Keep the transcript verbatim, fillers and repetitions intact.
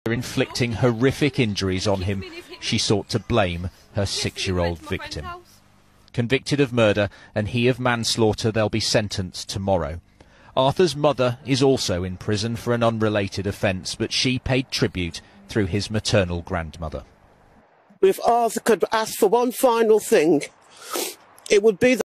inflicting horrific injuries on him, she sought to blame her six-year-old victim. Convicted of murder and he of manslaughter, they'll be sentenced tomorrow. Arthur's mother is also in prison for an unrelated offence, but she paid tribute through his maternal grandmother. If Arthur could ask for one final thing, it would be that